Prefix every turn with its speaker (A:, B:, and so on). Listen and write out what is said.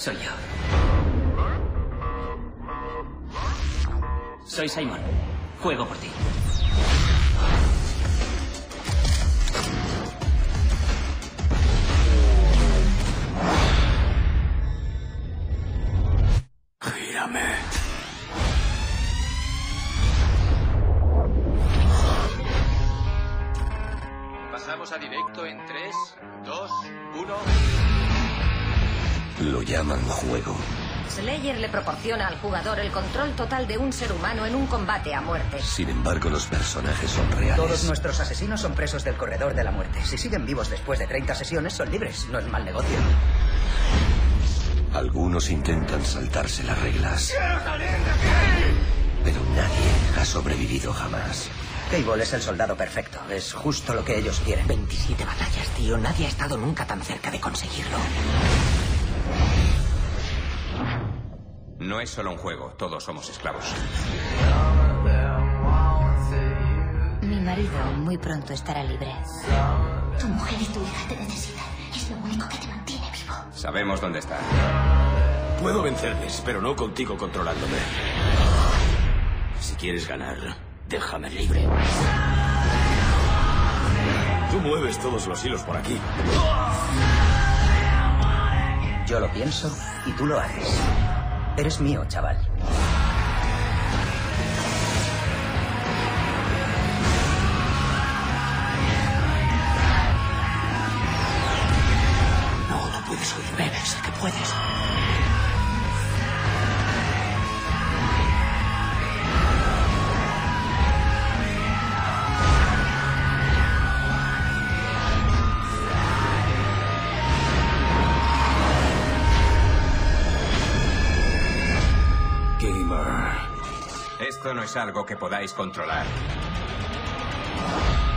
A: Soy yo. Soy Simon. Juego por ti.
B: Gírame.
C: Pasamos a directo en 3, 2, 1...
B: Lo llaman juego.
D: Slayer le proporciona al jugador el control total de un ser humano en un combate a muerte.
B: Sin embargo, los personajes son reales.
E: Todos nuestros asesinos son presos del corredor de la muerte. Si siguen vivos después de 30 sesiones, son libres. No es mal negocio.
B: Algunos intentan saltarse las reglas. Pero nadie ha sobrevivido jamás.
E: Cable es el soldado perfecto. Es justo lo que ellos quieren.
F: 27 batallas, tío. Nadie ha estado nunca tan cerca de conseguirlo.
C: No es solo un juego, todos somos esclavos.
G: Mi marido muy pronto estará libre.
H: Tu mujer y tu hija te necesitan. Es lo único que te mantiene vivo.
C: Sabemos dónde está.
I: Puedo vencerles, pero no contigo controlándome. Si quieres ganar, déjame libre. Tú mueves todos los hilos por aquí.
E: Yo lo pienso y tú lo haces. Eres mío, chaval.
F: No puedes oírme. Sé que puedes.
I: Gamer.
C: Esto no es algo que podáis controlar.